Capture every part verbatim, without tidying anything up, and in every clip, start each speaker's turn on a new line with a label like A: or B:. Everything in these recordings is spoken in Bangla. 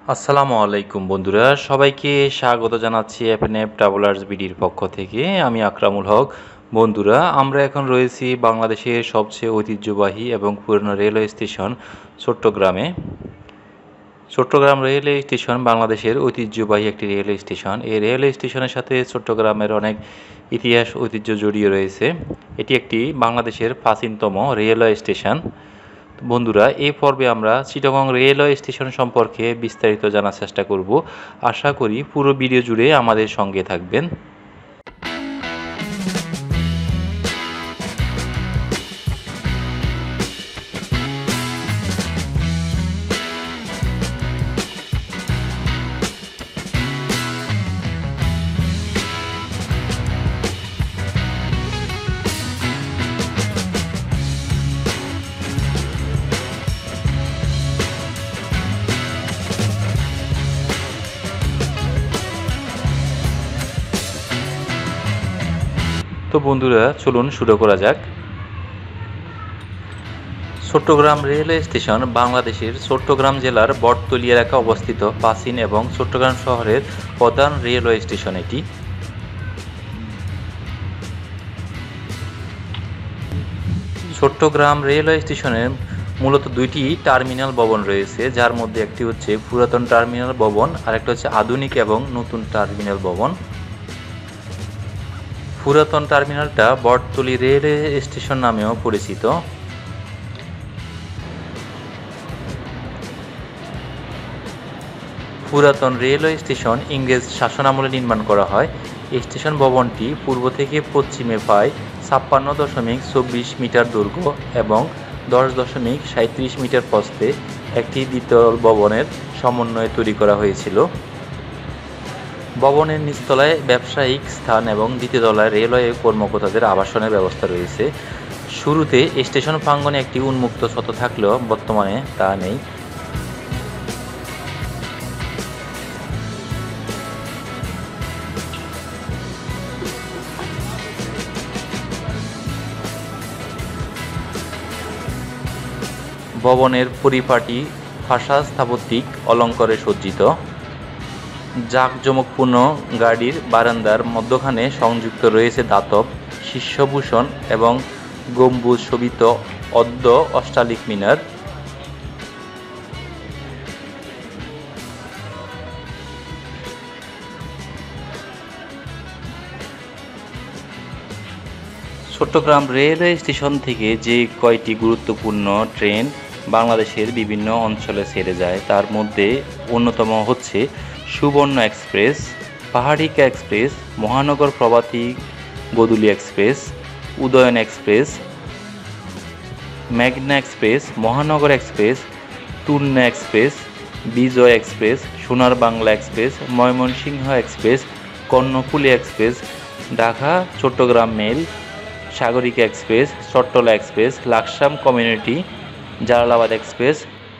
A: আসসালামু আলাইকুম বন্ধুরা, সবাইকে স্বাগত জানাচ্ছি এফএনএফ ট্রাভেলার্স বিডির পক্ষ থেকে। আমি আকরামুল হক। বন্ধুরা, আমরা এখন রয়েছি বাংলাদেশের সবচেয়ে ঐতিহ্যবাহী এবং পুরনো রেলওয়ে স্টেশন চট্টগ্রামে। চট্টগ্রাম রেলওয়ে স্টেশন বাংলাদেশের ঐতিহ্যবাহী একটি রেলওয়ে স্টেশন। এই রেলওয়ে স্টেশনের সাথে চট্টগ্রামের অনেক ইতিহাস ঐতিহ্য জড়িয়ে রয়েছে। এটি একটি বাংলাদেশের প্রাচীনতম রেলওয়ে স্টেশন। বন্ধুরা, এই পর্বে আমরা চিটাগং রেলওয়ে স্টেশন সম্পর্কে বিস্তারিত জানার চেষ্টা করব। আশা করি পুরো ভিডিও জুড়ে আমাদের সঙ্গে থাকবেন। তো বন্ধুরা, চলুন শুরু করা যাক। চট্টগ্রাম রেলওয়ে স্টেশন বাংলাদেশের চট্টগ্রাম জেলার বটতলী এলাকায় অবস্থিত প্রাচীন এবং চট্টগ্রাম শহরের প্রধান রেলওয়ে স্টেশন এটি। চট্টগ্রাম রেলওয়ে স্টেশনের মূলত দুইটি টার্মিনাল ভবন রয়েছে, যার মধ্যে একটি হচ্ছে পুরাতন টার্মিনাল ভবন আর একটা হচ্ছে আধুনিক এবং নতুন টার্মিনাল ভবন। পুরাতন টার্মিনালটা বটতলী রেলওয়ে স্টেশন নামেও পরিচিত। পুরাতন রেলওয়ে স্টেশন ইংরেজ শাসনামলে নির্মাণ করা হয়। এই স্টেশন ভবনটি পূর্ব থেকে পশ্চিমে প্রায় ছাপ্পান্ন দশমিক চব্বিশ মিটার দৈর্ঘ্য এবং দশ দশমিক সাঁত্রিশ মিটার প্রস্থে একটি দ্বিতল ভবনের সমন্বয়ে তৈরি করা হয়েছিল। ভবনের নিচতলায় ব্যবসায়িক স্থান এবং দ্বিতীয় তলায় রেলওয়ে কর্মকর্তাদের আবাসনের ব্যবস্থা রয়েছে। শুরুতে স্টেশন প্রাঙ্গণে একটি উন্মুক্ত ছত্র থাকলেও বর্তমানে তা নেই। ভবনের পরিপাটি ফাসাদ স্থাপত্যিক অলঙ্কারে সজ্জিত। জাঁকজমকপূর্ণ গাড়ির বারান্দার মধ্যখানে সংযুক্ত রয়েছে ধাতব শীর্ষভূষণ এবং গম্বুজ শোভিত অর্ধ অষ্টালিক মিনার। চট্টগ্রাম রেলওয়ে স্টেশন থেকে যে কয়টি গুরুত্বপূর্ণ ট্রেন বাংলাদেশের বিভিন্ন অঞ্চলে ছেড়ে যায় তার মধ্যে অন্যতম হচ্ছে সুবর্ণ express, Paharika express, Mahanagar Provati Godhuli express, Udayan express, মেঘনা express, Mahanagar express, Turna express, Bijoy express, Sonar Bangla express, Mymensingh express, Karnaphuli express, Dhaka Chittagong mail, Sagarika express, Chattala express, Laksam community, Jalalabad express.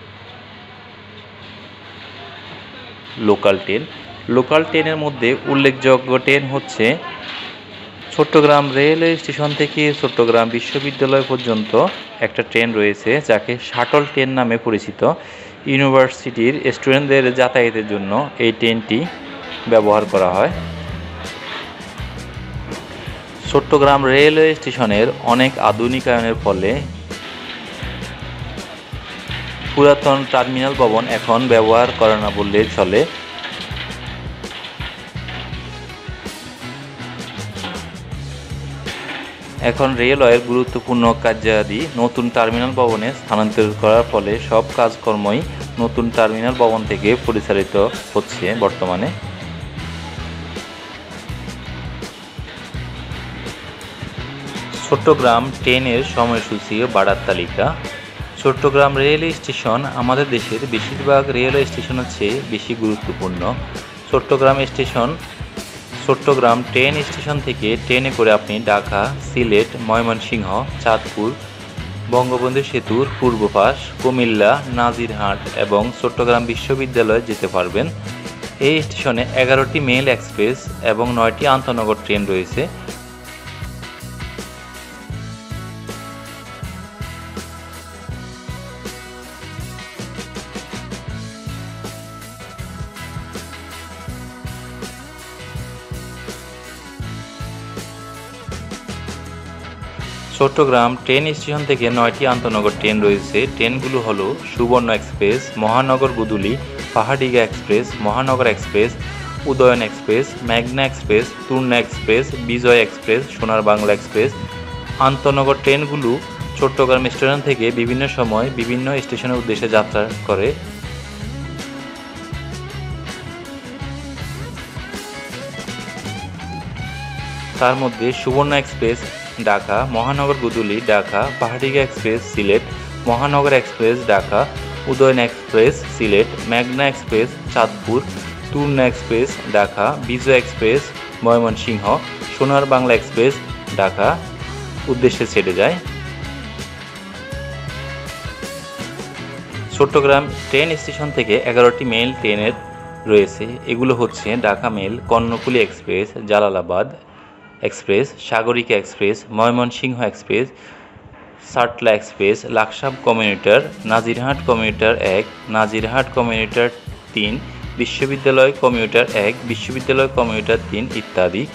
A: Local train local ট্রেনের মধ্যে উল্লেখযোগ্য ট্রেন হচ্ছে চট্টগ্রাম রেলওয়ে স্টেশন থেকে চট্টগ্রাম বিশ্ববিদ্যালয় পর্যন্ত একটা ট্রেন রয়েছে, যাকে শাটল ট্রেন নামে পরিচিত। ইউনিভার্সিটির স্টুডেন্টদের যাতায়াতের জন্য এই ট্রেনটি ব্যবহার করা হয়। চট্টগ্রাম রেলওয়ে স্টেশনের অনেক আধুনিকায়নের ফলে পুরাতন টার্মিনাল ভবন এখন ব্যবহার করে না বললে চলে। এখন রেলওয়ের গুরুত্বপূর্ণ কার্যাদি নতুন টার্মিনাল ভবনে স্থানান্তর করার ফলে সব কাজকর্মই নতুন টার্মিনাল ভবন থেকে পরিচালিত হচ্ছে বর্তমানে। চট্টগ্রাম ট্রেনের সময়সূচি ও ভাড়ার তালিকা। চট্টগ্রাম রেলওয়ে স্টেশন আমাদের দেশের বেশিরভাগ রেলওয়ে স্টেশনের চেয়ে বেশি গুরুত্বপূর্ণ। Chittagong station Chittagong train station থেকে ট্রেনে করে আপনি ঢাকা, সিলেট, ময়মনসিংহ, চাঁদপুর, বঙ্গবন্ধু সেতুর পূর্ব পাশ, কুমিল্লা, নাজিরহাট এবং চট্টগ্রাম বিশ্ববিদ্যালয়ে যেতে পারবেন। এই স্টেশনে এগারোটি মেল এক্সপ্রেস এবং নয়টি আন্তনগর ট্রেন রয়েছে। চট্টগ্রাম ট্রেন স্টেশন থেকে নয়টি আন্তনগর ট্রেন রয়েছে। ট্রেনগুলো হলো Subarna express, Mahanagar Godhuli, Paharika express, Mahanagar express, Udayan express, মেঘনা express, Turna express, Bijoy express, Sonar Bangla express. আন্তনগর ট্রেনগুলো চট্টগ্রাম স্টেশন থেকে বিভিন্ন সময় বিভিন্ন স্টেশনের উদ্দেশ্যে যাত্রা করে। তার মধ্যে সুবর্ণ express Dhaka, Mahanagar Godhuli Dhaka, Paharika express Sylhet, Mahanagar express Dhaka, Udayan express Sylhet, মেঘনা express Chandpur, Turna express Dhaka, Bijoy express Mymensingh, Sonar Bangla express Dhaka উদ্দেশ্যে ছেড়ে যায়। চট্টগ্রাম ট্রেন স্টেশন থেকে এগারোটি মেল ট্রেনের রয়েছে। এগুলো হচ্ছে Dhaka mail, Karnaphuli express, Jalalabad express, Sagarika express, Mymensingh express, Chattala express, Laksam commuter, Nazirhat commuter এক, নাজিরহাট কমিউটার তিন, বিশ্ববিদ্যালয় কমিউটার এক, বিশ্ববিদ্যালয় কমিউটার তিন ইত্যাদি।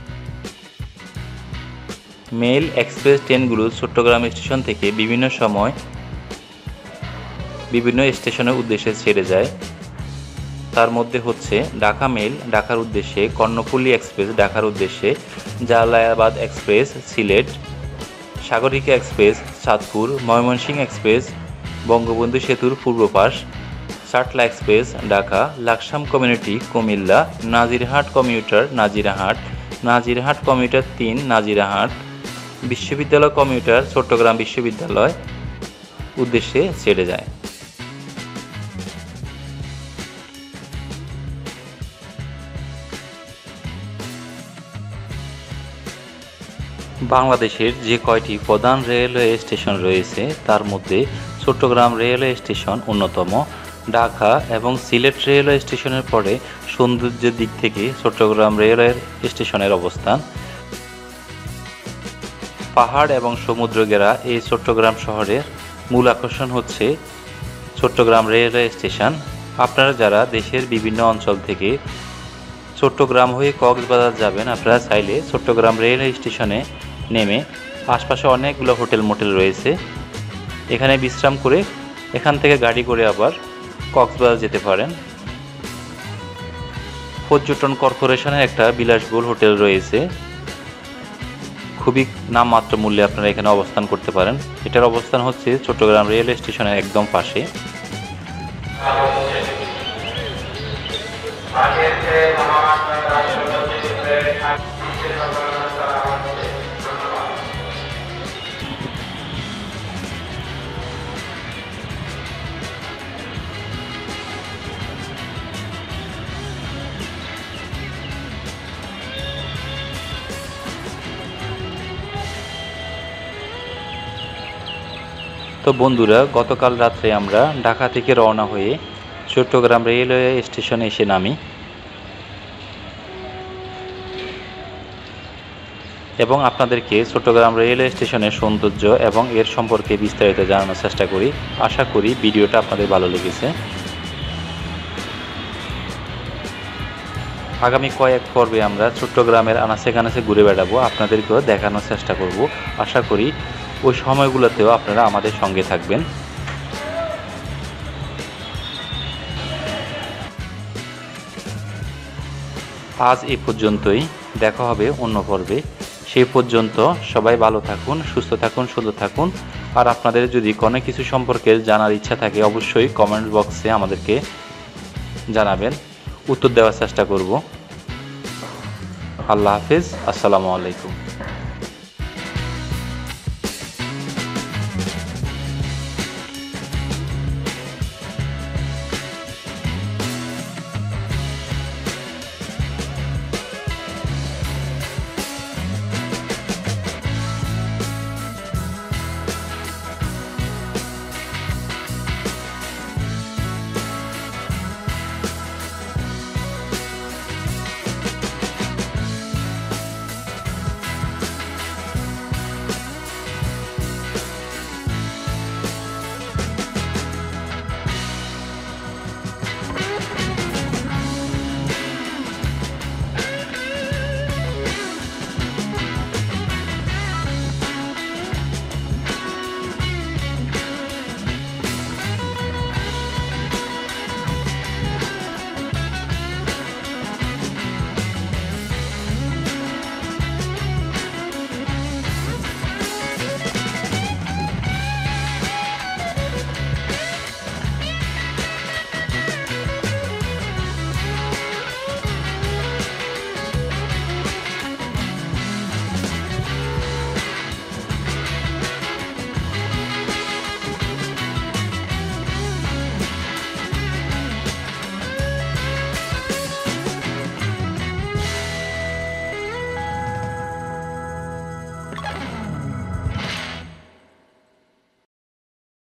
A: মেল এক্সপ্রেস ট্রেনগুলো চট্টগ্রাম স্টেশন থেকে বিভিন্ন সময় বিভিন্ন স্টেশনের উদ্দেশ্যে ছেড়ে যায়। তার মধ্যে হচ্ছে ঢাকা মেল ঢাকার উদ্দেশ্যে, কর্ণফুলী এক্সপ্রেস ঢাকার উদ্দেশ্যে, Jalalabad express Sylhet, Sagarika express Chandpur, Mymensingh express Bangabandhu সেতুর পূর্ব পাশ, Chattala express Dhaka, Laksam community Comilla, Nazirhat commuter Nazirhat, Nazirhat commuter তিন নাজিরহাট, বিশ্ববিদ্যালয় কমিউটার চট্টগ্রাম বিশ্ববিদ্যালয় উদ্দেশ্যে ছেড়ে যায়। বাংলাদেশের যে কয়টি প্রধান রেলওয়ে স্টেশন রয়েছে তার মধ্যে চট্টগ্রাম রেলওয়ে স্টেশন অন্যতম। ঢাকা এবং সিলেট রেলওয়ে স্টেশনের পরে সৌন্দর্যের দিক থেকে চট্টগ্রাম রেলওয়ে স্টেশনের অবস্থান। পাহাড় এবং সমুদ্র ঘেরা এই চট্টগ্রাম শহরের মূল আকর্ষণ হচ্ছে চট্টগ্রাম রেলওয়ে স্টেশন। আপনারা যারা দেশের বিভিন্ন অঞ্চল থেকে চট্টগ্রাম হয়ে কক্সবাজার যাবেন, আপনারা চাইলে চট্টগ্রাম রেলওয়ে স্টেশনে নেমে আশপাশে অনেকগুলো হোটেল মোটেল রয়েছে, এখানে বিশ্রাম করে এখান থেকে গাড়ি করে আবার কক্সবাজার যেতে পারেন। পর্যটন কর্পোরেশনের একটা বিলাসবহুল হোটেল রয়েছে, খুবই নামমাত্র মূল্যে আপনারা এখানে অবস্থান করতে পারেন। এটার অবস্থান হচ্ছে চট্টগ্রাম রেলওয়ে স্টেশনের একদম পাশে। তো বন্ধুরা, গতকাল রাত্রে আমরা ঢাকা থেকে রওনা হয়ে চট্টগ্রাম রেলওয়ে স্টেশনে এসে নামি এবং আপনাদেরকে চট্টগ্রাম রেলওয়ে স্টেশনের সৌন্দর্য এবং এর সম্পর্কে বিস্তারিত জানানোর চেষ্টা করি। আশা করি ভিডিওটা আপনাদের ভালো লেগেছে। আগামী কয়েক পর্বে আমরা চট্টগ্রামের আনাচে কানাচে ঘুরে বেড়াবো, আপনাদেরকেও দেখানোর চেষ্টা করব। আশা করি ওই সময়গুলোতেও আপনারা আমাদের সঙ্গে থাকবেন। আজ এই পর্যন্তই, দেখা হবে অন্য পর্বে। সেই পর্যন্ত সবাই ভালো থাকুন, সুস্থ থাকুন, সুন্দর থাকুন। আর আপনাদের যদি কোনো কিছু সম্পর্কে জানার ইচ্ছা থাকে অবশ্যই কমেন্ট বক্সে আমাদেরকে জানাবেন, উত্তর দেওয়ার চেষ্টা করব। আল্লাহ হাফেজ, আসসালামু আলাইকুম।